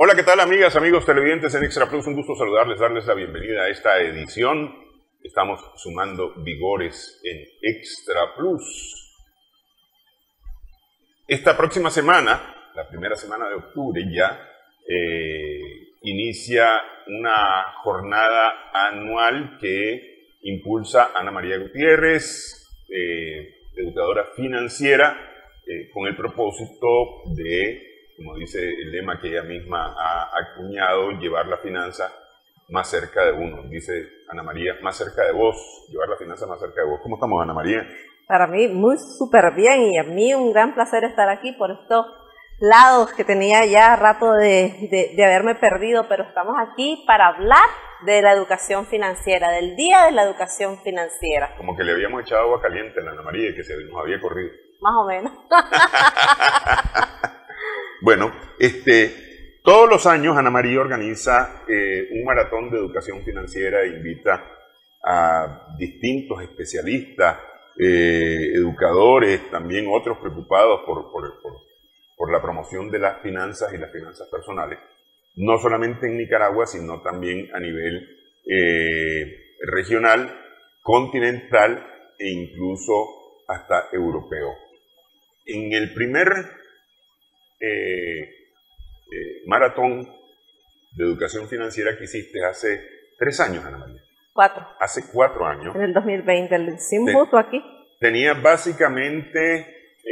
Hola, ¿qué tal amigas, amigos televidentes en Extra Plus? Un gusto saludarles, darles la bienvenida a esta edición. Estamos sumando vigores en Extra Plus. Esta próxima semana, la primera semana de octubre ya, inicia una jornada anual que impulsa Ana María Gutiérrez, educadora financiera, con el propósito de, como dice el lema que ella misma ha acuñado, llevar la finanza más cerca de uno. Dice Ana María, más cerca de vos, llevar la finanza más cerca de vos. ¿Cómo estamos, Ana María? Para mí, muy súper bien, y a mí un gran placer estar aquí por estos lados que tenía ya rato de haberme perdido, pero estamos aquí para hablar de la educación financiera, del Día de la Educación Financiera. Como que le habíamos echado agua caliente a la Ana María y que se nos había corrido. Más o menos. Bueno, todos los años Ana María organiza un maratón de educación financiera e invita a distintos especialistas, educadores, también otros preocupados por la promoción de las finanzas y las finanzas personales, no solamente en Nicaragua, sino también a nivel regional, continental e incluso hasta europeo. En el primer maratón de educación financiera que hiciste hace 3 años, Ana María. 4. Hace 4 años. En el 2020, lo hicimos justo aquí. Tenía básicamente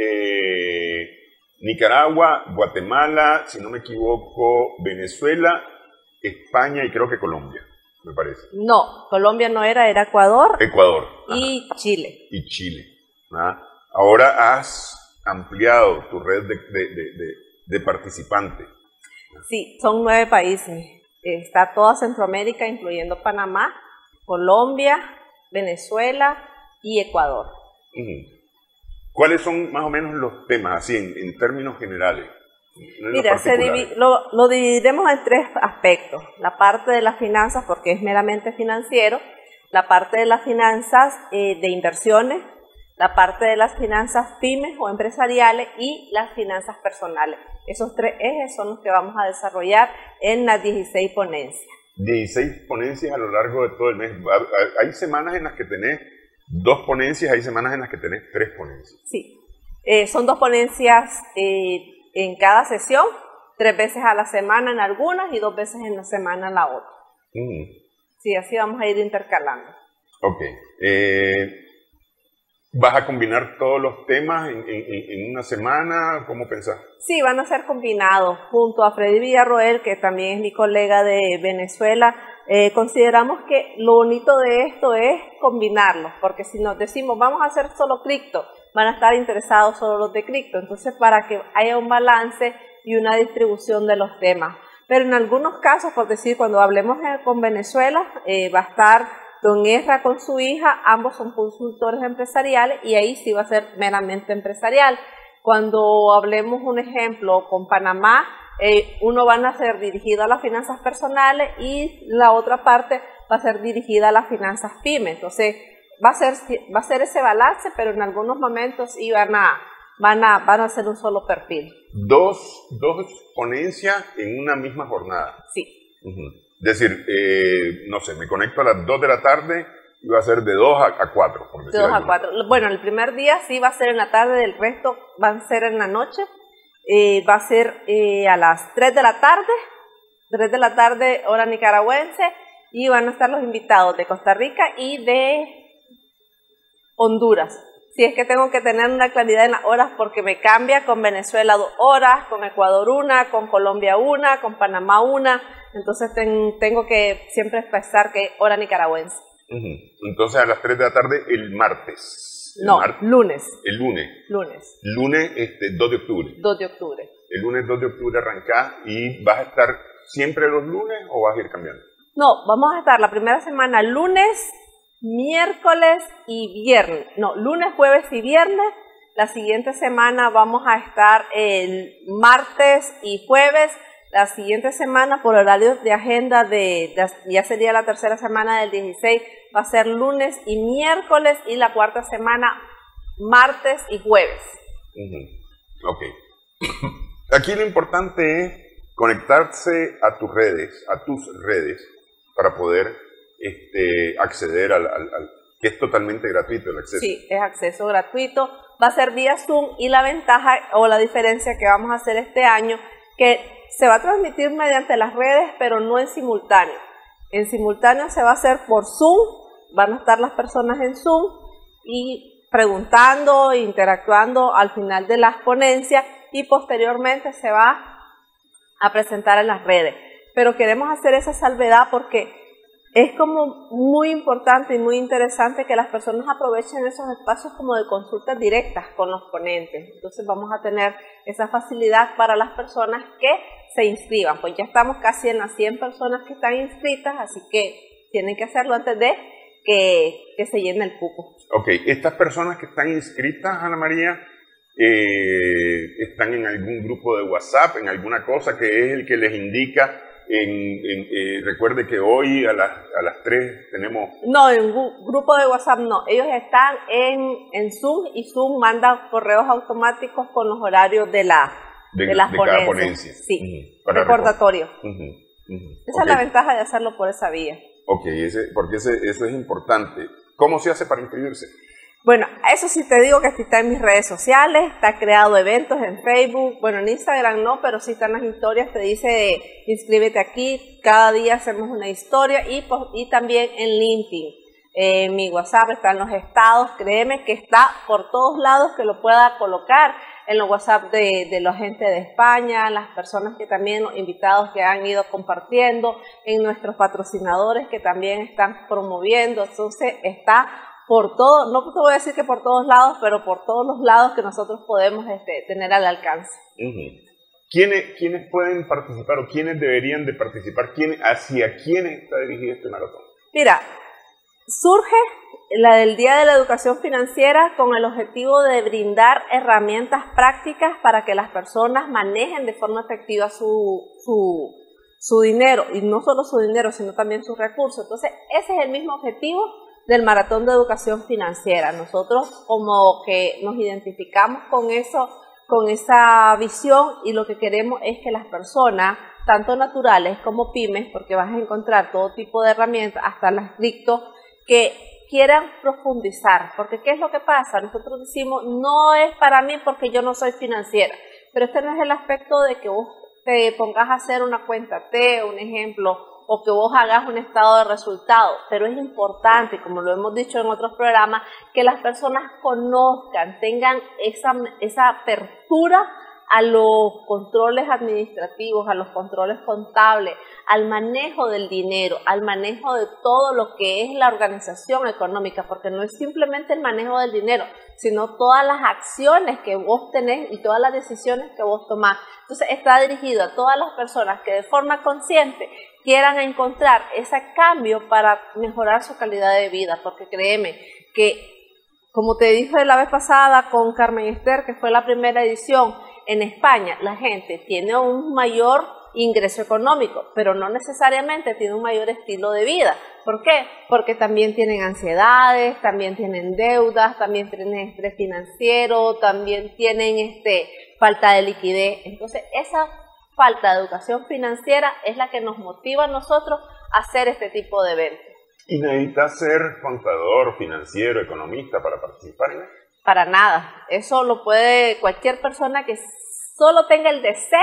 Nicaragua, Guatemala, si no me equivoco, Venezuela, España y creo que Colombia, me parece. No, Colombia no era Ecuador. Ecuador. Y ajá. Chile. Y Chile. ¿Ah? Ahora has ampliado tu red de participantes. Sí, son 9 países. Está toda Centroamérica, incluyendo Panamá, Colombia, Venezuela y Ecuador. ¿Cuáles son más o menos los temas, así en términos generales? Mira, lo dividimos en 3 aspectos. La parte de las finanzas, porque es meramente financiero, la parte de las finanzas de inversiones, la parte de las finanzas pymes o empresariales y las finanzas personales. Esos 3 ejes son los que vamos a desarrollar en las 16 ponencias. 16 ponencias a lo largo de todo el mes. Hay semanas en las que tenés 2 ponencias, hay semanas en las que tenés 3 ponencias. Sí, son 2 ponencias en cada sesión, 3 veces a la semana en algunas y 2 veces en la semana en la otra. Sí, así vamos a ir intercalando. Ok. ¿Vas a combinar todos los temas en una semana? ¿Cómo pensás? Sí, van a ser combinados junto a Freddy Villarroel, que también es mi colega de Venezuela. Consideramos que lo bonito de esto es combinarlos, porque si nos decimos vamos a hacer solo cripto, van a estar interesados solo los de cripto. Entonces, para que haya un balance y una distribución de los temas. Pero en algunos casos, por decir, cuando hablemos con Venezuela, va a estar don Ezra con su hija, ambos son consultores empresariales y ahí sí va a ser meramente empresarial. Cuando hablemos un ejemplo con Panamá, uno va a ser dirigido a las finanzas personales y la otra parte va a ser dirigida a las finanzas pymes. Entonces va a ser ese balance, pero en algunos momentos sí van a hacer un solo perfil. Dos ponencias en una misma jornada. Sí. Es decir, no sé, me conecto a las 2 de la tarde y va a ser de 2 a 4. Por decir de 2 a 4. Bueno, el primer día sí va a ser en la tarde, el resto van a ser en la noche. Va a ser a las 3 de la tarde, 3 de la tarde hora nicaragüense, y van a estar los invitados de Costa Rica y de Honduras. Si es que tengo que tener una claridad en las horas porque me cambia, con Venezuela 2 horas, con Ecuador 1, con Colombia 1, con Panamá 1, entonces tengo que siempre expresar que hora nicaragüense. Entonces a las 3 de la tarde el martes. Lunes. El lunes. Lunes. Lunes 2 de octubre. 2 de octubre. El lunes 2 de octubre arrancás y ¿vas a estar siempre los lunes o vas a ir cambiando? No, vamos a estar la primera semana lunes, miércoles y viernes. No, lunes, jueves y viernes. La siguiente semana vamos a estar el martes y jueves. La siguiente semana, por horarios de agenda, ya sería la tercera semana del 16, va a ser lunes y miércoles, y la cuarta semana, martes y jueves. Ok. Aquí lo importante es conectarse a tus redes, para poder acceder que es totalmente gratuito el acceso. Sí, es acceso gratuito, va a ser vía Zoom, y la ventaja o la diferencia que vamos a hacer este año, que se va a transmitir mediante las redes, pero no en simultáneo. En simultáneo se va a hacer por Zoom, van a estar las personas en Zoom y preguntando, interactuando al final de las ponencias, y posteriormente se va a presentar en las redes. Pero queremos hacer esa salvedad porque es como muy importante y muy interesante que las personas aprovechen esos espacios como de consultas directas con los ponentes. Entonces vamos a tener esa facilidad para las personas que se inscriban. Pues ya estamos casi en las 100 personas que están inscritas, así que tienen que hacerlo antes de que se llene el cupo. Ok, estas personas que están inscritas, Ana María, están en algún grupo de WhatsApp, en alguna cosa que es el que les indica. Recuerde que hoy a las 3 tenemos... No, en grupo de WhatsApp no. Ellos están en Zoom, y Zoom manda correos automáticos con los horarios de las ponencias. Cada ponencia. Sí, recordatorio. Esa es la ventaja de hacerlo por esa vía. Ok, porque eso es importante. ¿Cómo se hace para inscribirse? Bueno, eso sí te digo que está en mis redes sociales, está creado eventos en Facebook, bueno, en Instagram no, pero sí están las historias, te dice inscríbete aquí, cada día hacemos una historia, y también en LinkedIn. En mi WhatsApp están los estados, créeme que está por todos lados, que lo pueda colocar en los WhatsApp de la gente de España, las personas que también, los invitados que han ido compartiendo, en nuestros patrocinadores que también están promoviendo. Entonces está por todo, no te voy a decir que por todos lados, pero por todos los lados que nosotros podemos tener al alcance. ¿Quiénes pueden participar o quiénes deberían de participar? ¿Hacia quiénes está dirigido este maratón? Mira, surge la del Día de la Educación Financiera con el objetivo de brindar herramientas prácticas para que las personas manejen de forma efectiva su dinero, y no solo su dinero, sino también sus recursos. Entonces, ese es el mismo objetivo del Maratón de Educación Financiera. Nosotros como que nos identificamos con eso, con esa visión, y lo que queremos es que las personas, tanto naturales como pymes, porque vas a encontrar todo tipo de herramientas, hasta las cripto, que quieran profundizar, porque ¿qué es lo que pasa? Nosotros decimos, no es para mí porque yo no soy financiera, pero este no es el aspecto de que vos te pongas a hacer una cuenta T, un ejemplo, o que vos hagas un estado de resultados, pero es importante, como lo hemos dicho en otros programas, que las personas conozcan, tengan esa apertura a los controles administrativos, a los controles contables, al manejo del dinero, al manejo de todo lo que es la organización económica, porque no es simplemente el manejo del dinero, sino todas las acciones que vos tenés y todas las decisiones que vos tomás. Entonces está dirigido a todas las personas que de forma consciente quieran encontrar ese cambio para mejorar su calidad de vida, porque créeme que, como te dije la vez pasada con Carmen Esther, que fue la primera edición, en España la gente tiene un mayor ingreso económico, pero no necesariamente tiene un mayor estilo de vida. ¿Por qué? Porque también tienen ansiedades, también tienen deudas, también tienen estrés financiero, también tienen falta de liquidez. Entonces esa falta de educación financiera es la que nos motiva a nosotros a hacer este tipo de eventos. ¿Y necesitas ser contador, financiero, economista para participar en esto? Para nada. Eso lo puede cualquier persona que solo tenga el deseo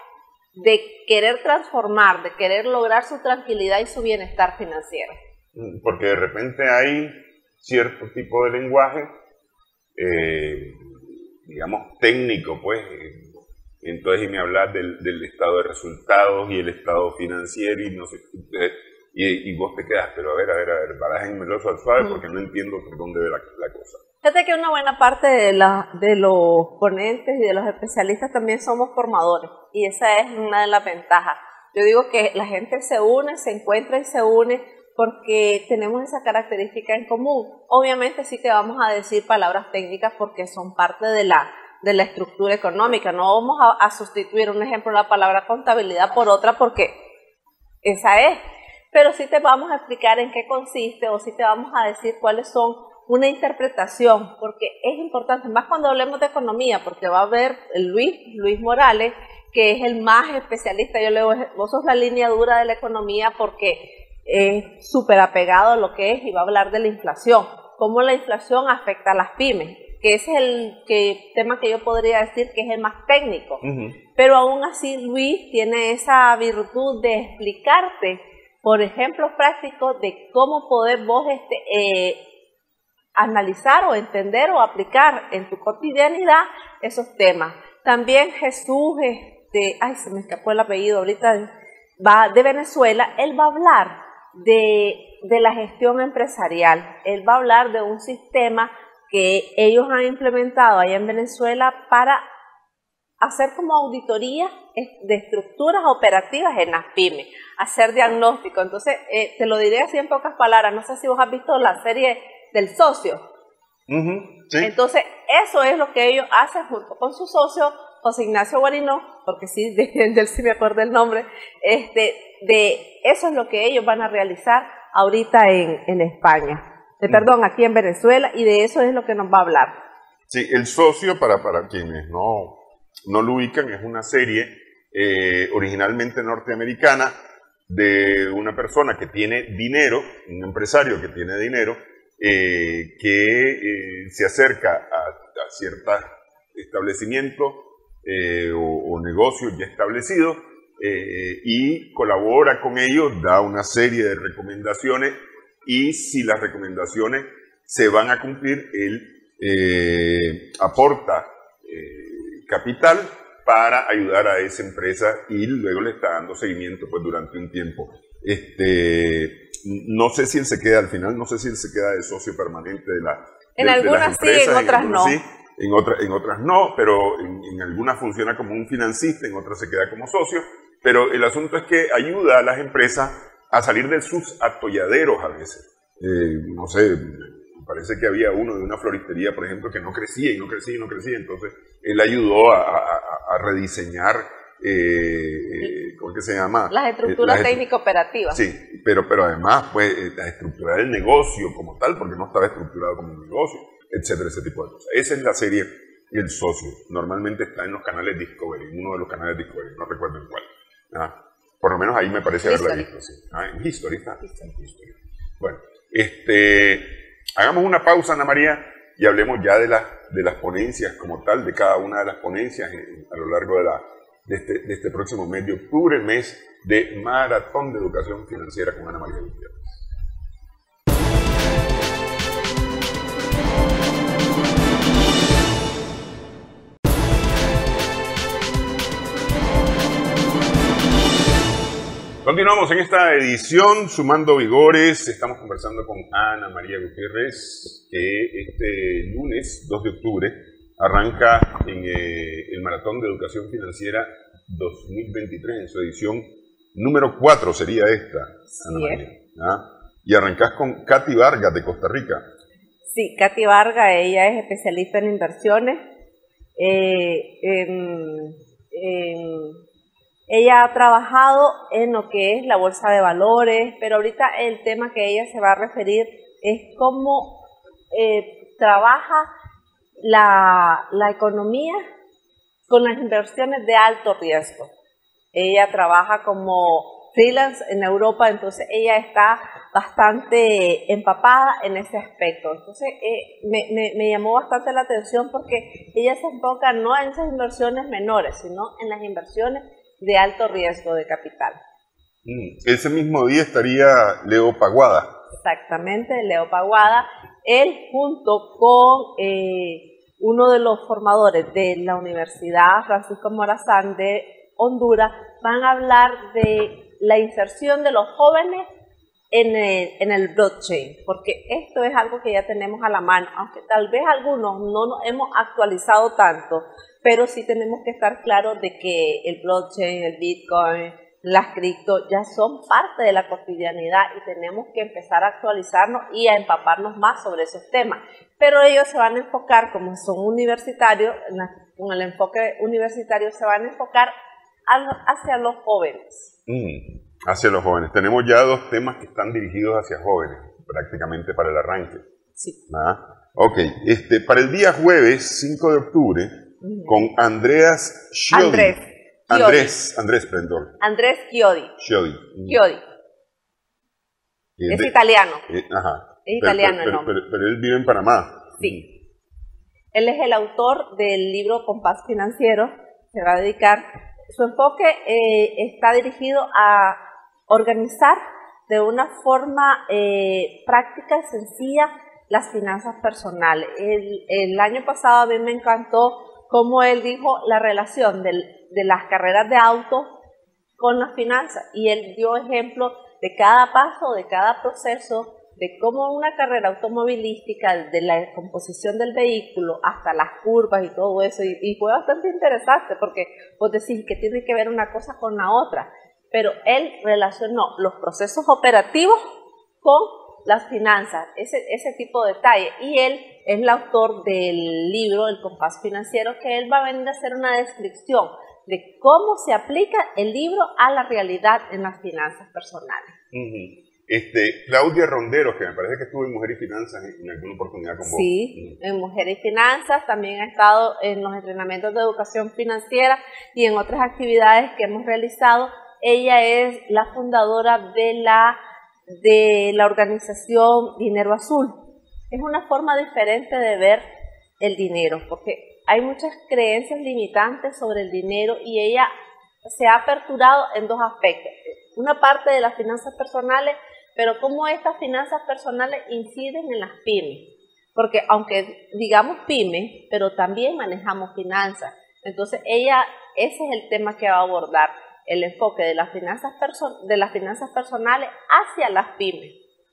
de querer transformar, de querer lograr su tranquilidad y su bienestar financiero. Porque de repente hay cierto tipo de lenguaje, digamos, técnico, pues. Entonces, y me hablas del estado de resultados y el estado financiero y no sé, y vos te quedas, pero a ver, barájenmelo suave porque no entiendo por dónde ve la cosa. Fíjate que una buena parte de los ponentes y de los especialistas también somos formadores, y esa es una de las ventajas. Yo digo que la gente se une, se encuentra y se une porque tenemos esa característica en común. Obviamente sí te vamos a decir palabras técnicas porque son parte de la estructura económica. No vamos a sustituir, un ejemplo, la palabra contabilidad por otra porque esa es. Pero sí te vamos a explicar en qué consiste, o sí te vamos a decir cuáles son una interpretación, porque es importante, más cuando hablemos de economía, porque va a haber Luis Morales, que es el más especialista. Yo le digo, vos sos la línea dura de la economía porque es súper apegado a lo que es y va a hablar de la inflación, cómo la inflación afecta a las pymes, que ese es el tema que yo podría decir que es el más técnico. Pero aún así Luis tiene esa virtud de explicarte, por ejemplos prácticos de cómo poder vos analizar o entender o aplicar en tu cotidianidad esos temas. También Jesús, se me escapó el apellido ahorita, va de Venezuela. Él va a hablar de la gestión empresarial. Él va a hablar de un sistema que ellos han implementado allá en Venezuela para hacer como auditoría de estructuras operativas en las pymes, hacer diagnóstico. Entonces, te lo diré así en pocas palabras, no sé si vos has visto la serie del socio. Sí. Entonces, eso es lo que ellos hacen junto con su socio, José Ignacio Guarinó, porque sí, de él sí me acuerdo el nombre, de eso es lo que ellos van a realizar ahorita en España. Perdón, aquí en Venezuela, y de eso es lo que nos va a hablar. Sí, El Socio, para quienes no lo ubican, es una serie originalmente norteamericana de una persona que tiene dinero, un empresario que tiene dinero, que se acerca a ciertos establecimientos o negocios ya establecidos y colabora con ellos, da una serie de recomendaciones, y si las recomendaciones se van a cumplir, él aporta capital para ayudar a esa empresa y luego le está dando seguimiento pues durante un tiempo. No sé si él se queda al final, no sé si él se queda de socio permanente de las empresas. Sí, en otras no. Sí, en otras no, pero en algunas funciona como un financista, en otras se queda como socio. Pero el asunto es que ayuda a las empresas a salir de sus atolladeros a veces. No sé, me parece que había uno de una floristería, por ejemplo, que no crecía y no crecía y no crecía. Entonces, él ayudó a rediseñar, ¿cómo es que se llama? Las estructuras técnico-operativas. Sí, pero además, pues, la estructura del negocio como tal, porque no estaba estructurado como un negocio, etcétera, ese tipo de cosas. Esa es la serie El Socio. Normalmente está en los canales Discovery, en uno de los canales Discovery, no recuerdo en cuál. Por lo menos ahí me parece haberla visto. Sí. En History está. History. Bueno, hagamos una pausa, Ana María, y hablemos ya de las ponencias como tal, de cada una de las ponencias a lo largo de este próximo mes de octubre, mes de Maratón de Educación Financiera con Ana María Gutiérrez. Continuamos en esta edición, Sumando Vigores. Estamos conversando con Ana María Gutiérrez, que este lunes 2 de octubre arranca en el Maratón de Educación Financiera 2023, en su edición número 4 sería esta, Ana María. Y arrancás con Katy Vargas de Costa Rica. Sí, Katy Vargas, ella es especialista en inversiones. Ella ha trabajado en lo que es la bolsa de valores, pero ahorita el tema que ella se va a referir es cómo trabaja la economía con las inversiones de alto riesgo. Ella trabaja como freelance en Europa, entonces ella está bastante empapada en ese aspecto. Entonces me llamó bastante la atención porque ella se enfoca no en esas inversiones menores, sino en las inversiones de alto riesgo de capital. Ese mismo día estaría Leo Paguada. Exactamente, Leo Paguada. Él junto con uno de los formadores de la Universidad Francisco Morazán de Honduras van a hablar de la inserción de los jóvenes en el blockchain, porque esto es algo que ya tenemos a la mano, aunque tal vez algunos no nos hemos actualizado tanto, pero sí tenemos que estar claros de que el blockchain, el Bitcoin, las cripto ya son parte de la cotidianidad y tenemos que empezar a actualizarnos y a empaparnos más sobre esos temas. Pero ellos se van a enfocar, como son universitarios, con el enfoque universitario se van a enfocar hacia los jóvenes. Hacia los jóvenes. Tenemos ya 2 temas que están dirigidos hacia jóvenes, prácticamente para el arranque. Sí. Ok, para el día jueves 5 de octubre, con Andreas Schilling. Andrés Prendor. Andrés Chiodi. Chiodi. Es italiano. Ajá. Es italiano el nombre. Pero él vive en Panamá. Sí. Él es el autor del libro Compás Financiero. Se va a dedicar. Su enfoque está dirigido a organizar de una forma práctica y sencilla las finanzas personales. El año pasado a mí me encantó cómo él dijo la relación de las carreras de auto con las finanzas, y él dio ejemplo de cada paso, de cada proceso, de cómo una carrera automovilística, de la composición del vehículo hasta las curvas y todo eso, y fue bastante interesante porque vos decís que tiene que ver una cosa con la otra, pero él relacionó los procesos operativos con las finanzas, ese tipo de detalle, y él es el autor del libro El Compás Financiero, que él va a venir a hacer una descripción de cómo se aplica el libro a la realidad en las finanzas personales. Claudia Ronderos, que me parece que estuvo en Mujer y Finanzas en alguna oportunidad con vos. Sí, en Mujer y Finanzas, también ha estado en los entrenamientos de educación financiera y en otras actividades que hemos realizado. Ella es la fundadora de la organización Dinero Azul. Es una forma diferente de ver el dinero, porque hay muchas creencias limitantes sobre el dinero y ella se ha aperturado en dos aspectos. Una parte de las finanzas personales, pero cómo estas finanzas personales inciden en las pymes. Porque aunque digamos pymes, pero también manejamos finanzas. Entonces ese es el tema que va a abordar, el enfoque de las finanzas personales hacia las pymes.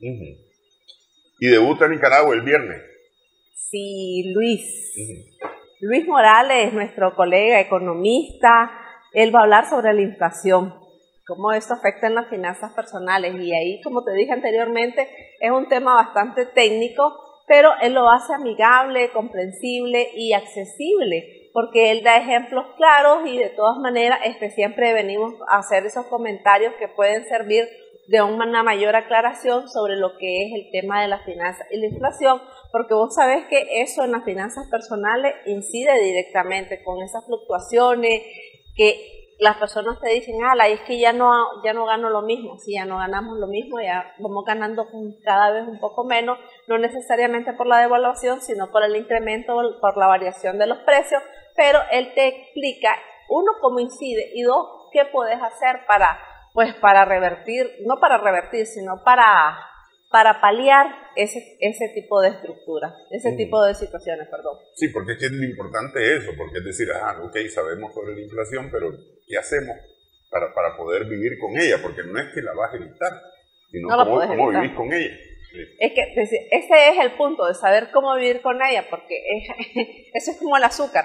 Y debuta en Nicaragua el viernes. Sí, Luis. Luis Morales, nuestro colega economista, él va a hablar sobre la inflación, cómo esto afecta en las finanzas personales, y ahí, como te dije anteriormente, es un tema bastante técnico, pero él lo hace amigable, comprensible y accesible, porque él da ejemplos claros y de todas maneras siempre venimos a hacer esos comentarios que pueden servir de una mayor aclaración sobre lo que es el tema de las finanzas y la inflación, porque vos sabés que eso en las finanzas personales incide directamente con esas fluctuaciones que las personas te dicen, es que ya no gano lo mismo. Sí, ya no ganamos lo mismo, ya vamos ganando cada vez un poco menos, no necesariamente por la devaluación, sino por el incremento, por la variación de los precios, pero él te explica, uno, cómo incide, y dos, qué puedes hacer para revertir, no para revertir, sino para paliar ese tipo de estructura, ese tipo de situaciones, perdón. Sí, porque es que es lo importante eso, porque es decir, sabemos sobre la inflación, pero ¿qué hacemos para poder vivir con ella? Porque no es que la vas a evitar, sino cómo vivir con ella. Sí. Es que ese es el punto, de saber cómo vivir con ella, porque eso es como el azúcar.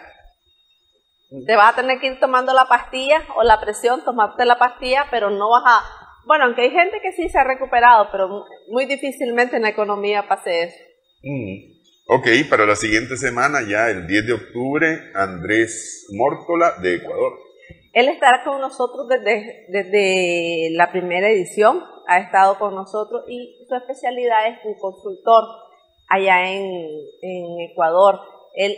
Te vas a tener que ir tomando la pastilla o la presión, tomarte la pastilla, pero no vas a... Bueno, aunque hay gente que sí se ha recuperado, pero muy difícilmente en la economía pase eso. Ok, para la siguiente semana, ya el 10 de octubre, Andrés Mórtola de Ecuador. Él estará con nosotros desde la primera edición, ha estado con nosotros, y su especialidad es un consultor allá en Ecuador. Él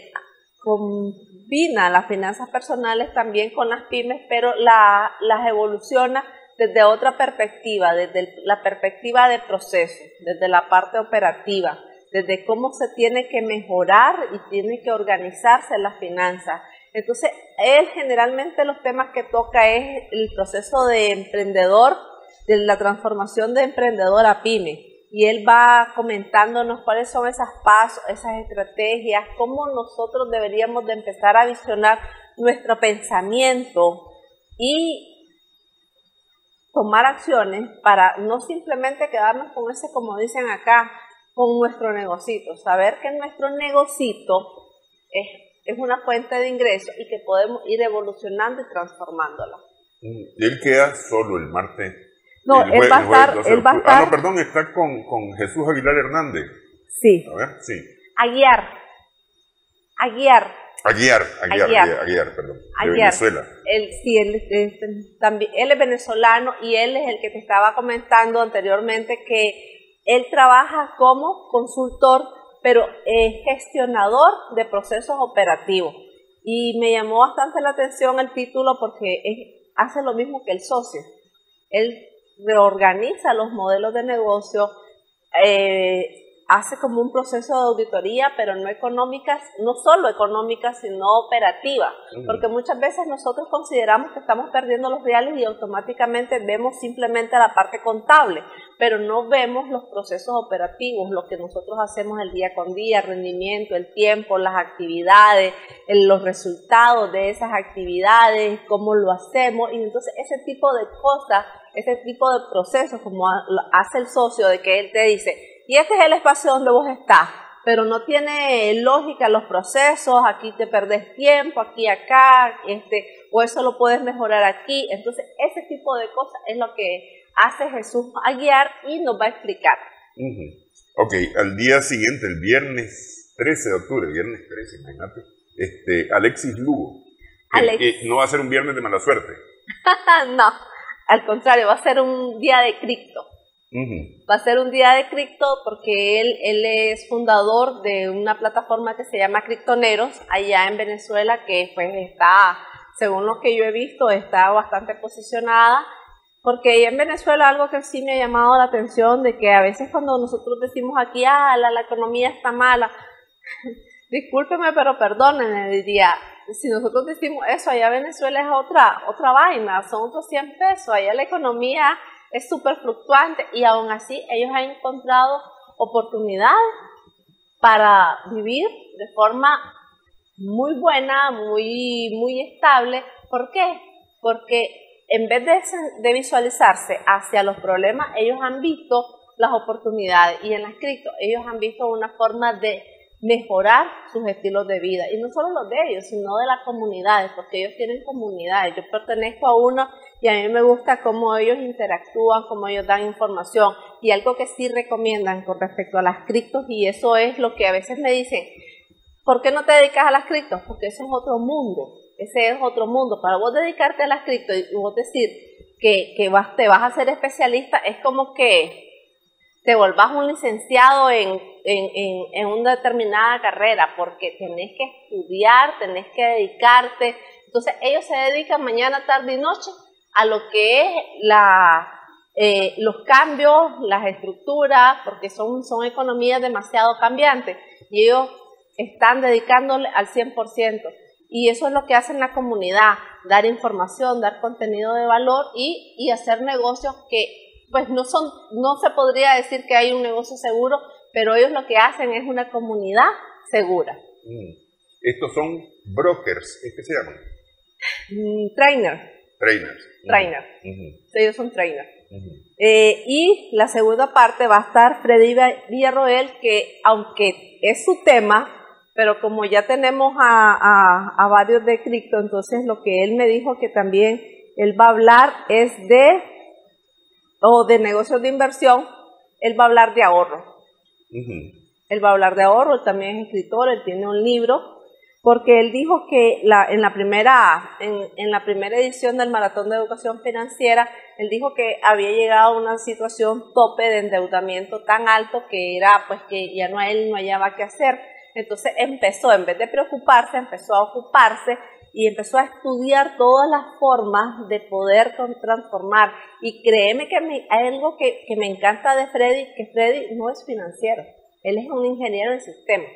combina las finanzas personales también con las pymes, pero las evoluciona desde otra perspectiva, desde la perspectiva de proceso, desde la parte operativa, desde cómo se tiene que mejorar y tiene que organizarse las finanzas. Entonces, él generalmente los temas que toca es el proceso de emprendedor, de la transformación de emprendedor a pyme. Y él va comentándonos cuáles son esos pasos, esas estrategias, cómo nosotros deberíamos de empezar a visionar nuestro pensamiento y tomar acciones para no simplemente quedarnos con ese, como dicen acá, con nuestro negocito. Saber que nuestro negocito es una fuente de ingresos y que podemos ir evolucionando y transformándola. Y él queda solo el martes. No, él va a estar... no, perdón, está con Jesús Aguilar Hernández. Sí. A ver, sí. A guiar, perdón. De Venezuela. Él es venezolano y él es el que te estaba comentando anteriormente que él trabaja como consultor, pero gestionador de procesos operativos. Y me llamó bastante la atención el título porque hace lo mismo que el socio. Él reorganiza los modelos de negocio, hace como un proceso de auditoría, pero no económicas, no solo económicas, sino operativa, porque muchas veces nosotros consideramos que estamos perdiendo los reales y automáticamente vemos simplemente la parte contable, pero no vemos los procesos operativos, lo que nosotros hacemos el día con día, el rendimiento, el tiempo, las actividades, los resultados de esas actividades, cómo lo hacemos, y entonces ese tipo de cosas, ese tipo de procesos, como hace el socio, de que él te dice, y este es el espacio donde vos estás, pero no tiene lógica los procesos, aquí te perdés tiempo, aquí, acá, o eso lo puedes mejorar aquí. Entonces, ese tipo de cosas es lo que hace Jesús a guiar y nos va a explicar. Ok, al día siguiente, el viernes 13 de octubre, viernes 13, imagínate, Alexis Lugo. No va a ser un viernes de mala suerte. No, al contrario, va a ser un día de cripto. Va a ser un día de cripto porque él es fundador de una plataforma que se llama Criptoneros allá en Venezuela, que pues está, según lo que yo he visto, está bastante posicionada, porque allá en Venezuela algo que sí me ha llamado la atención, de que a veces cuando nosotros decimos aquí, la economía está mala, discúlpeme, pero perdónenme, diría, si nosotros decimos eso, allá Venezuela es otra vaina, son otros 100 pesos, allá la economía es súper fluctuante y aún así ellos han encontrado oportunidades para vivir de forma muy buena, muy estable. ¿Por qué? Porque en vez de visualizarse hacia los problemas, ellos han visto las oportunidades, y en las cripto ellos han visto una forma de mejorar sus estilos de vida, y no solo los de ellos, sino de las comunidades, porque ellos tienen comunidades. Yo pertenezco a uno y a mí me gusta cómo ellos interactúan, cómo ellos dan información, y algo que sí recomiendan con respecto a las criptos, y eso es lo que a veces me dicen, ¿por qué no te dedicas a las criptos? Porque eso es otro mundo, ese es otro mundo. Para vos dedicarte a las criptos y vos decir que te vas a hacer especialista, es como que te volvás un licenciado en una determinada carrera, porque tenés que estudiar, tenés que dedicarte. Entonces ellos se dedican mañana, tarde y noche a lo que es los cambios, las estructuras, porque son economías demasiado cambiantes, y ellos están dedicándole al 100%. Y eso es lo que hace en la comunidad, dar información, dar contenido de valor y hacer negocios que pues no se podría decir que hay un negocio seguro, pero ellos lo que hacen es una comunidad segura. Estos son brokers, ¿qué se llaman? Trainers. Ellos son trainers. Y la segunda parte va a estar Freddy Villarroel, que aunque es su tema, pero como ya tenemos a varios de cripto, entonces lo que él me dijo que también él va a hablar es de negocios de inversión. Él va a hablar de ahorro. Él va a hablar de ahorro, él también es escritor, él tiene un libro, porque él dijo que en la primera edición del Maratón de Educación Financiera, él dijo que había llegado a una situación tope de endeudamiento tan alto que era pues que ya él no hallaba qué hacer. Entonces en vez de preocuparse, empezó a ocuparse y empezó a estudiar todas las formas de poder transformar. Y créeme que hay algo que me encanta de Freddy, que Freddy no es financiero, él es un ingeniero en sistemas.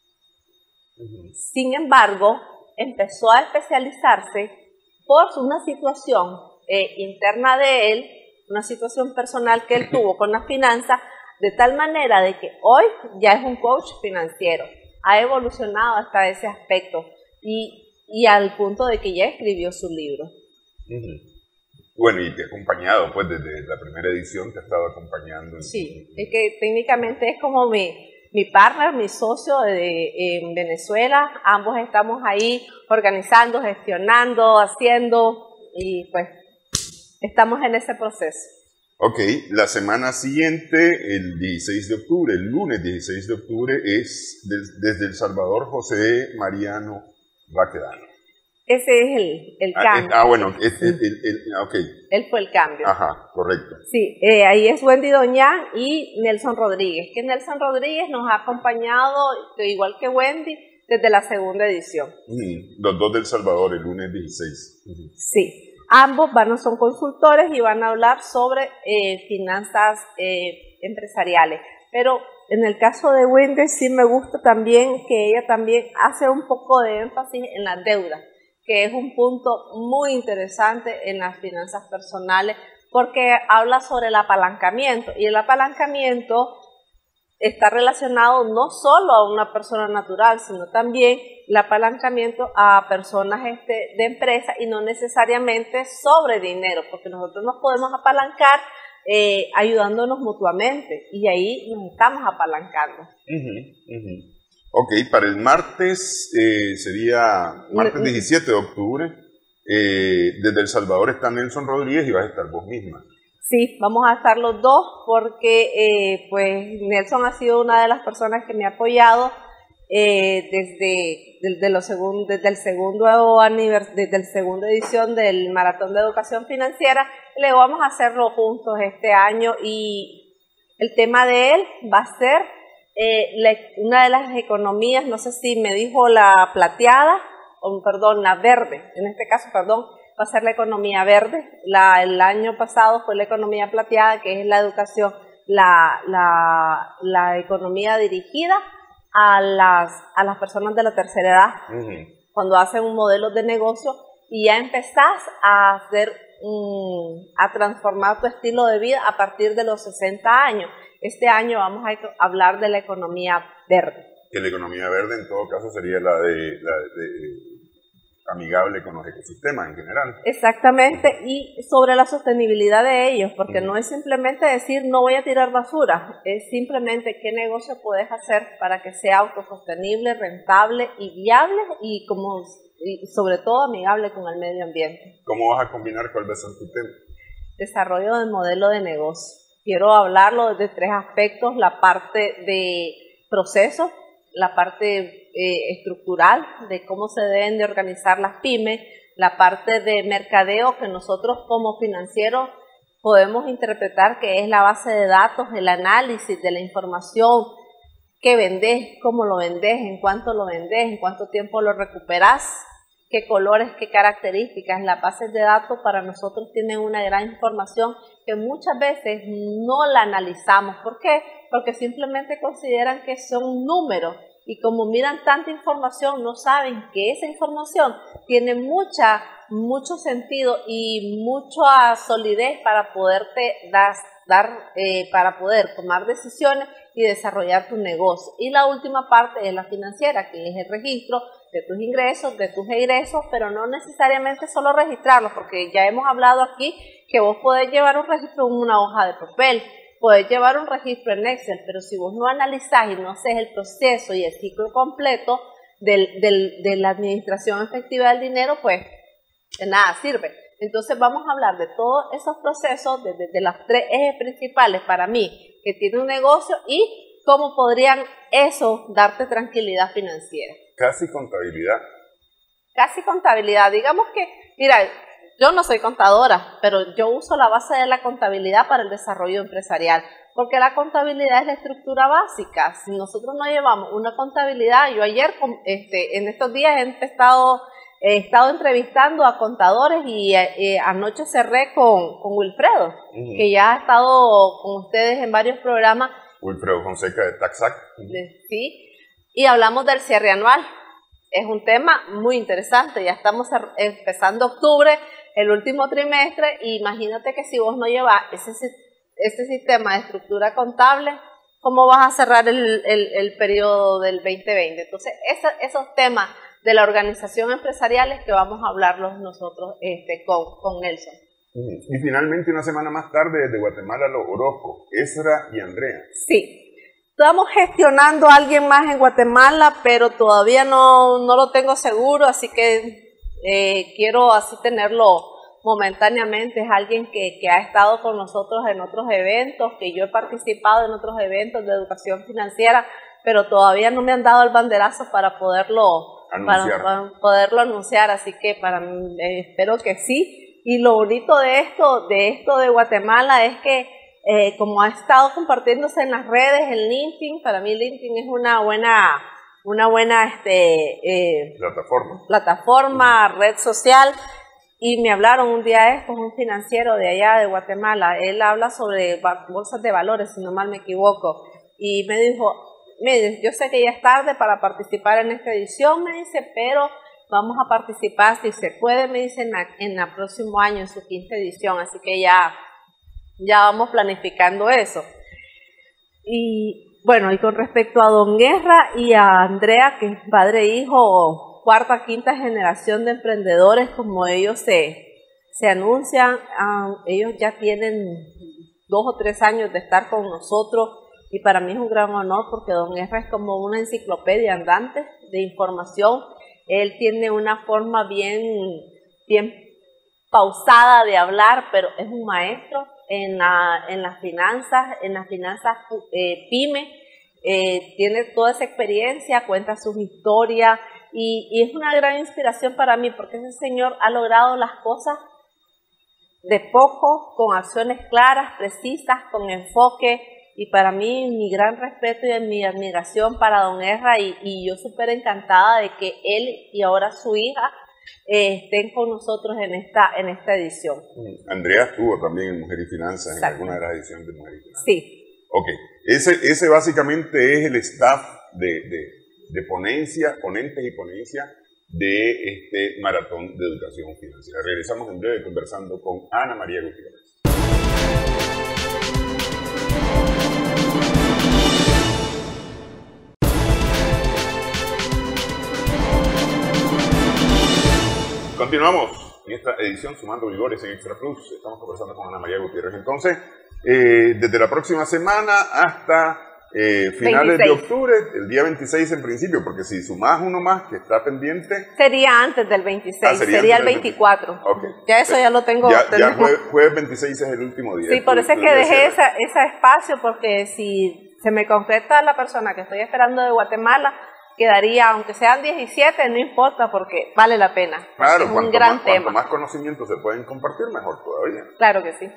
Sin embargo, empezó a especializarse por una situación interna de él, una situación personal que él tuvo con las finanzas, de tal manera de que hoy ya es un coach financiero, ha evolucionado hasta ese aspecto y al punto de que ya escribió su libro. Bueno, y te ha acompañado, pues desde la primera edición te ha estado acompañando. Sí, es que técnicamente es como mi partner, mi socio en Venezuela. Ambos estamos ahí organizando, gestionando, haciendo, y pues estamos en ese proceso. Ok, la semana siguiente, el 16 de octubre, el lunes 16 de octubre, es desde El Salvador, José Mariano Baquedano. Ese es el cambio. Bueno, ok. Él fue el cambio. Ajá, correcto. Sí, ahí es Wendy Doñán y Nelson Rodríguez. Que Nelson Rodríguez nos ha acompañado, igual que Wendy, desde la segunda edición. Los dos del Salvador, el lunes 16. Sí, ambos son consultores y van a hablar sobre finanzas empresariales, pero en el caso de Wendy sí me gusta también que ella también hace un poco de énfasis en la deuda, que es un punto muy interesante en las finanzas personales, porque habla sobre el apalancamiento, y el apalancamiento está relacionado no solo a una persona natural, sino también el apalancamiento a personas de empresa, y no necesariamente sobre dinero, porque nosotros nos podemos apalancar ayudándonos mutuamente, y ahí nos estamos apalancando. Ok, para el martes sería martes 17 de octubre. Desde El Salvador está Nelson Rodríguez y vas a estar vos misma. Sí, vamos a estar los dos porque pues Nelson ha sido una de las personas que me ha apoyado desde la segunda edición del Maratón de Educación Financiera. Le vamos a hacerlo juntos este año, y el tema de él va a ser una de las economías, no sé si me dijo la plateada, la verde, en este caso, va a ser la economía verde. El año pasado fue la economía plateada, que es la educación, la economía dirigida a las personas de la tercera edad, cuando hacen un modelo de negocio y ya empezás a transformar tu estilo de vida a partir de los 60 años. Este año vamos a hablar de la economía verde. Que la economía verde en todo caso sería la de amigable con los ecosistemas en general. Exactamente, y sobre la sostenibilidad de ellos, porque no es simplemente decir no voy a tirar basura, es simplemente qué negocio puedes hacer para que sea autosostenible, rentable y viable, y sobre todo amigable con el medio ambiente. ¿Cómo vas a combinar? ¿Cuál va a ser tu tema? Desarrollo del modelo de negocio. Quiero hablarlo desde 3 aspectos: la parte de procesos, la parte estructural de cómo se deben de organizar las pymes, la parte de mercadeo, que nosotros como financieros podemos interpretar que es la base de datos, el análisis de la información, qué vendés, cómo lo vendés, en cuánto lo vendés, en cuánto tiempo lo recuperás, qué colores, qué características. Las bases de datos para nosotros tienen una gran información que muchas veces no la analizamos. ¿Por qué? Porque simplemente consideran que son números, y como miran tanta información no saben que esa información tiene mucho sentido y mucha solidez para poderte para poder tomar decisiones y desarrollar tu negocio. Y la última parte es la financiera, que es el registro de tus ingresos, de tus egresos, pero no necesariamente solo registrarlos, porque ya hemos hablado aquí que vos podés llevar un registro en una hoja de papel, podés llevar un registro en Excel, pero si vos no analizás y no haces el proceso y el ciclo completo de la administración efectiva del dinero, pues de nada sirve. Entonces vamos a hablar de todos esos procesos, de las 3 ejes principales para mí que tiene un negocio, y cómo podrían eso darte tranquilidad financiera. Casi contabilidad. Casi contabilidad. Digamos que, mira, yo no soy contadora, pero yo uso la base de la contabilidad para el desarrollo empresarial, porque la contabilidad es la estructura básica. Si nosotros no llevamos una contabilidad, yo ayer, en estos días he estado entrevistando a contadores, y anoche cerré con Wilfredo, que ya ha estado con ustedes en varios programas. Wilfredo Fonseca de TaxAC. Sí, y hablamos del cierre anual. Es un tema muy interesante, ya estamos empezando octubre, el último trimestre, y imagínate que si vos no llevas ese sistema de estructura contable, ¿cómo vas a cerrar el periodo del 2020? Entonces, esos temas de la organización empresarial es que vamos a hablarlos nosotros con Nelson. Y finalmente, una semana más tarde, desde Guatemala, los Orozco, Ezra y Andrea. Sí. Estamos gestionando a alguien más en Guatemala, pero todavía no lo tengo seguro, así que quiero así tenerlo momentáneamente. Es alguien que ha estado con nosotros en otros eventos, que yo he participado en otros eventos de educación financiera, pero todavía no me han dado el banderazo para poderlo anunciar, así que espero que sí. Y lo bonito de esto de Guatemala es que como ha estado compartiéndose en las redes, en LinkedIn, para mí LinkedIn es una buena plataforma, red social. Y me hablaron un día estos, un financiero de allá de Guatemala, él habla sobre bolsas de valores, si no mal me equivoco, y me dijo, mire, yo sé que ya es tarde para participar en esta edición, me dice, pero vamos a participar, si se puede, me dice, en el próximo año, en su 5ª edición, así que ya vamos planificando eso. Y bueno, y con respecto a Don Guerra y a Andrea, que es padre e hijo, 4ª, 5ª generación de emprendedores, como ellos se anuncian, ellos ya tienen 2 o 3 años de estar con nosotros, y para mí es un gran honor porque Don Guerra es como una enciclopedia andante de información. Él tiene una forma bien pausada de hablar, pero es un maestro en las finanzas pyme, tiene toda esa experiencia, cuenta sus historias y es una gran inspiración para mí porque ese señor ha logrado las cosas de poco, con acciones claras, precisas, con enfoque, y para mí mi gran respeto y mi admiración para Don Guerra, y yo súper encantada de que él y ahora su hija estén con nosotros en esta edición. Andrea estuvo también en Mujer y Finanzas, en alguna de las ediciones de Mujer y Finanzas. Sí. Ok, ese básicamente es el staff de ponencia, ponentes y ponencia de este maratón de educación financiera. Regresamos en breve conversando con Ana María Gutiérrez. Continuamos en esta edición Sumando Vigores en Extra Plus. Estamos conversando con Ana María Gutiérrez. Entonces, desde la próxima semana hasta finales 26 de octubre, el día 26 en principio, porque si sumás uno más que está pendiente... Sería antes del 26, sería el 24. Okay. Ya eso ya lo tengo. Ya jueves 26 es el último día. Sí, por eso es que dejé ese espacio, porque si se me concreta la persona que estoy esperando de Guatemala, quedaría, aunque sean 17, no importa, porque vale la pena. Claro, es un gran tema. Cuanto más conocimientos se pueden compartir, mejor todavía. Claro que sí.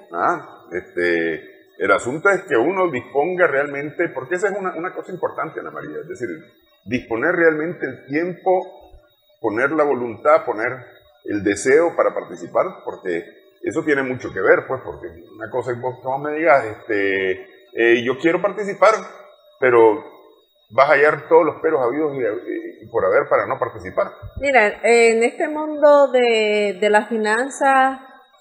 El asunto es que uno disponga realmente, porque esa es una cosa importante, Ana María, es decir, disponer realmente el tiempo, poner la voluntad, poner el deseo para participar, porque eso tiene mucho que ver, pues, porque una cosa es que vos me digas, yo quiero participar, pero vas a hallar todos los peros habidos y por haber para no participar. Mira, en este mundo de las finanzas,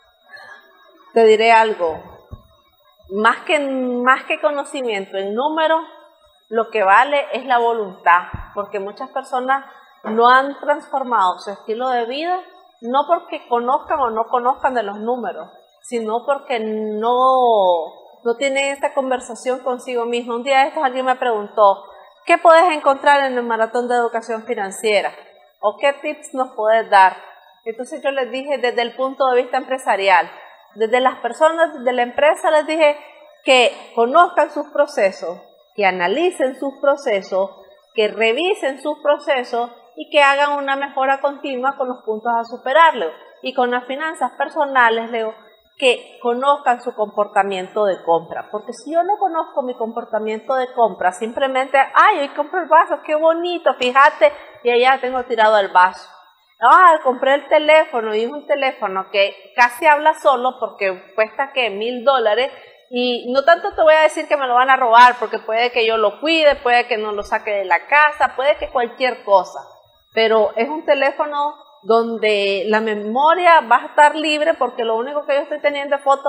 te diré algo. Más que conocimiento en números, lo que vale es la voluntad, porque muchas personas no han transformado su estilo de vida, no porque conozcan o no conozcan de los números, sino porque no tienen esta conversación consigo mismo. Un día de estos alguien me preguntó, ¿qué puedes encontrar en el maratón de educación financiera? ¿O qué tips nos puedes dar? Entonces yo les dije desde el punto de vista empresarial, desde las personas, desde la empresa, les dije que conozcan sus procesos, que analicen sus procesos, que revisen sus procesos y que hagan una mejora continua con los puntos a superarlo. Y con las finanzas personales, le digo, que conozcan su comportamiento de compra, porque si yo no conozco mi comportamiento de compra, simplemente, ay, hoy compro el vaso, qué bonito, fíjate, y allá tengo tirado el vaso. Compré el teléfono, y es un teléfono que casi habla solo porque cuesta que $1,000, y no tanto te voy a decir que me lo van a robar, porque puede que yo lo cuide, puede que no lo saque de la casa, puede que cualquier cosa, pero es un teléfono donde la memoria va a estar libre, porque lo único que yo estoy teniendo es foto,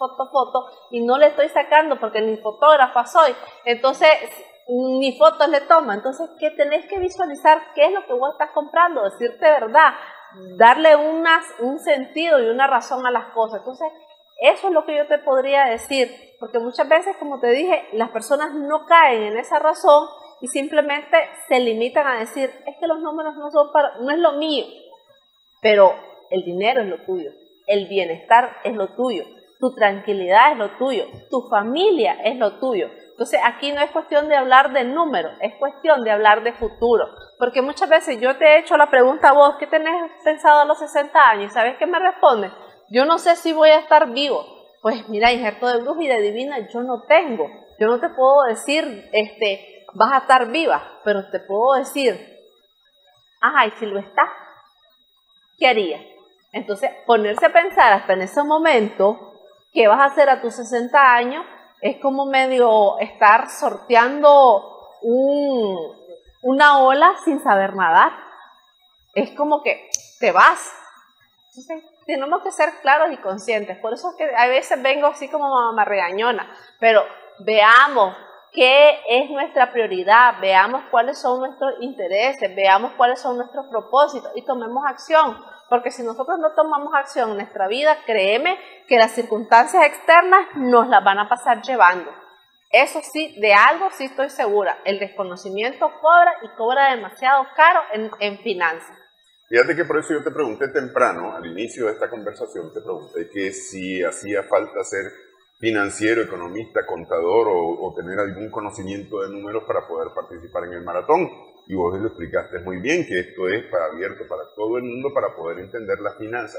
y no le estoy sacando porque ni fotógrafa soy, entonces ni fotos le tomo. Entonces, ¿qué tenés que visualizar? ¿Qué es lo que vos estás comprando? Decirte verdad, darle un sentido y una razón a las cosas. Entonces, eso es lo que yo te podría decir, porque muchas veces, como te dije, las personas no caen en esa razón y simplemente se limitan a decir, es que los números no es lo mío. Pero el dinero es lo tuyo, el bienestar es lo tuyo, tu tranquilidad es lo tuyo, tu familia es lo tuyo. Entonces aquí no es cuestión de hablar de números, es cuestión de hablar de futuro. Porque muchas veces yo te he hecho la pregunta a vos, ¿qué tenés pensado a los 60 años? ¿Sabes qué me responde? Yo no sé si voy a estar vivo. Pues mira, injerto de bruja y de divina yo no tengo. Yo no te puedo decir, vas a estar viva, pero te puedo decir, ajá, y si lo estás, ¿qué harías? Entonces, ponerse a pensar hasta en ese momento, ¿qué vas a hacer a tus 60 años? Es como medio estar sorteando una ola sin saber nadar. Es como que te vas. Entonces, tenemos que ser claros y conscientes. Por eso es que a veces vengo así como mamá regañona, pero veamos qué es nuestra prioridad, veamos cuáles son nuestros intereses, veamos cuáles son nuestros propósitos y tomemos acción. Porque si nosotros no tomamos acción en nuestra vida, créeme que las circunstancias externas nos las van a pasar llevando. Eso sí, de algo sí estoy segura, el desconocimiento cobra y cobra demasiado caro en finanzas. Fíjate que por eso yo te pregunté temprano, al inicio de esta conversación, te pregunté que si hacía falta ser financiero, economista, contador o tener algún conocimiento de números para poder participar en el maratón. Y vos lo explicaste muy bien, que esto es abierto para todo el mundo para poder entender la finanza,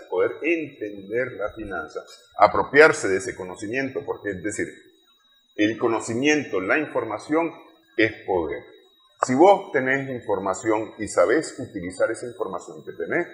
apropiarse de ese conocimiento, porque es decir, el conocimiento, la información es poder. Si vos tenés información y sabés utilizar esa información que tenés,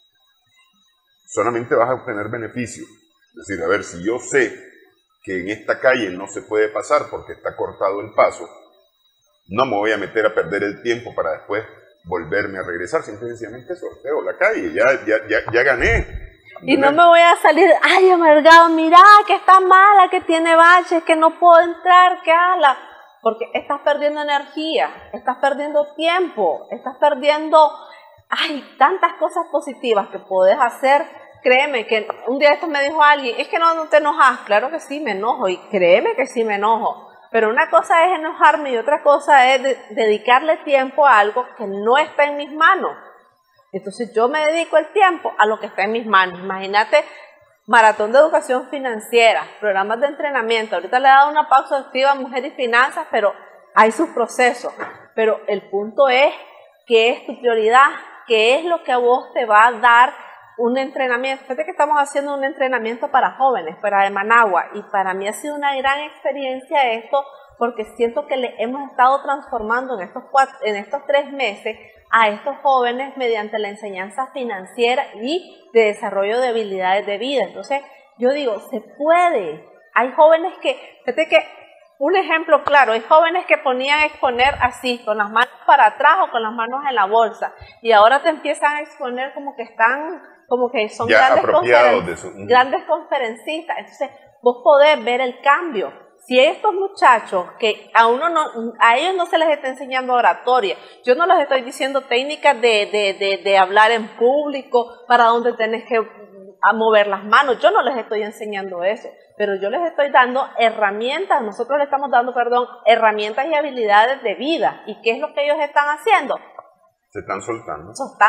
solamente vas a obtener beneficios. Es decir, a ver, si yo sé que en esta calle no se puede pasar porque está cortado el paso, no me voy a meter a perder el tiempo para después volverme a regresar. Sencillamente sorteo la calle, ya gané. Y no me voy a salir, ay, amargado, mira, que está mala, que tiene baches, que no puedo entrar, que ala. Porque estás perdiendo energía, estás perdiendo tiempo, estás perdiendo, tantas cosas positivas que puedes hacer. Créeme que un día esto me dijo alguien, es que no te enojas. Claro que sí, me enojo, y créeme que sí me enojo. Pero una cosa es enojarme y otra cosa es dedicarle tiempo a algo que no está en mis manos. Entonces yo me dedico el tiempo a lo que está en mis manos. Imagínate, maratón de educación financiera, programas de entrenamiento. Ahorita le he dado una pausa activa a Mujer y Finanzas, pero hay sus procesos. Pero el punto es, ¿qué es tu prioridad? ¿Qué es lo que a vos te va a dar un entrenamiento? Fíjate que estamos haciendo un entrenamiento para jóvenes, para de Managua, y para mí ha sido una gran experiencia esto, porque siento que le hemos estado transformando en estos 3 meses a estos jóvenes mediante la enseñanza financiera y de desarrollo de habilidades de vida. Entonces, yo digo, se puede. Hay jóvenes que, fíjate que, un ejemplo claro, hay jóvenes que ponían a exponer así, con las manos para atrás o con las manos en la bolsa, y ahora te empiezan a exponer como que son grandes conferencistas. Entonces, vos podés ver el cambio. Si estos muchachos, que a ellos no se les está enseñando oratoria, yo no les estoy diciendo técnicas de hablar en público, para dónde tenés que mover las manos, yo no les estoy enseñando eso, pero yo les estoy dando herramientas, nosotros les estamos dando, herramientas y habilidades de vida. ¿Y qué es lo que ellos están haciendo? Se están soltando.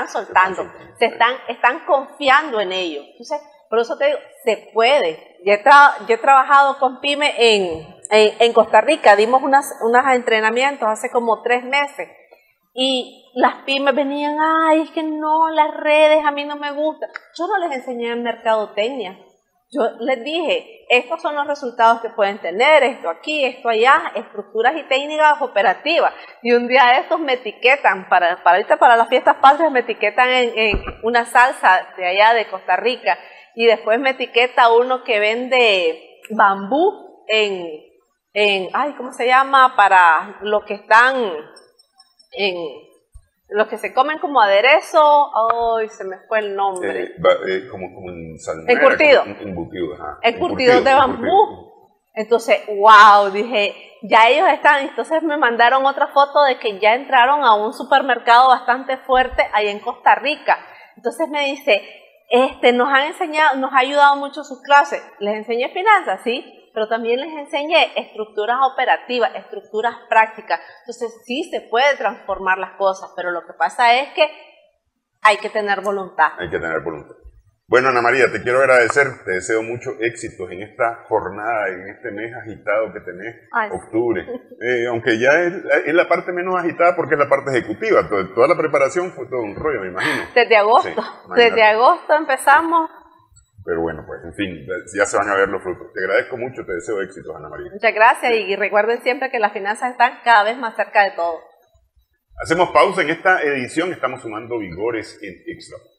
Están confiando en ello. Entonces, por eso te digo, se puede. Yo he trabajado con PYME en Costa Rica, dimos unos entrenamientos hace como 3 meses, y las pymes venían, es que no, las redes a mí no me gustan. Yo no les enseñé en mercadotecnia. Yo les dije, estos son los resultados que pueden tener, esto aquí, esto allá, estructuras y técnicas operativas. Y un día de estos me etiquetan, para las fiestas patrias me etiquetan en una salsa de allá de Costa Rica, y después me etiqueta uno que vende bambú ¿cómo se llama? Para los que están los que se comen como aderezo, se me fue el nombre. Como un salmón. Encurtido de bambú. Entonces, wow, dije, ya ellos están. Entonces me mandaron otra foto de que ya entraron a un supermercado bastante fuerte ahí en Costa Rica. Entonces me dice, nos ha ayudado mucho sus clases. Les enseñé finanzas, sí, pero también les enseñé estructuras operativas, estructuras prácticas. Entonces sí se puede transformar las cosas, pero lo que pasa es que hay que tener voluntad. Bueno, Ana María, te quiero agradecer, te deseo mucho éxitos en esta jornada, en este mes agitado que tenés, octubre. Aunque ya es la parte menos agitada porque es la parte ejecutiva, toda la preparación fue todo un rollo, me imagino. Desde agosto empezamos. Pero bueno, pues en fin, ya se van a ver los frutos. Te agradezco mucho, te deseo éxitos, Ana María. Muchas gracias y recuerden siempre que las finanzas están cada vez más cerca de todo. Hacemos pausa en esta edición, estamos sumando vigores en Extra.